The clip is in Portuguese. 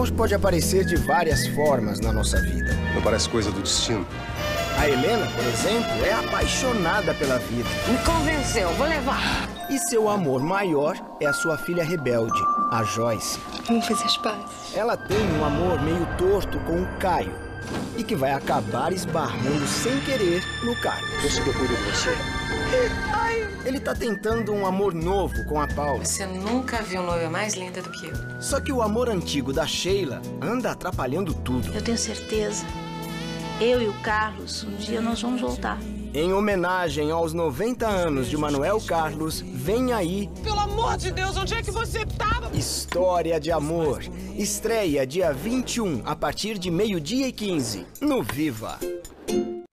amor pode aparecer de várias formas na nossa vida. Não parece coisa do destino? A Helena, por exemplo, é apaixonada pela vida. Me convenceu, vou levar. E seu amor maior é a sua filha rebelde, a Joyce. Vamos fazer as pazes. Ela tem um amor meio torto com o Caio e que vai acabar esbarrando sem querer no Carlos. Deixa que eu cuido de você. Ele tá tentando um amor novo com a Paula. Você nunca viu noiva mais linda do que eu. Só que o amor antigo da Sheila anda atrapalhando tudo. Eu tenho certeza. Eu e o Carlos, um dia nós vamos voltar. Em homenagem aos 90 anos de Manuel Carlos, vem aí... Pelo amor de Deus, onde é que você tava? História de Amor. Estreia dia 21, a partir de 12h15, no Viva.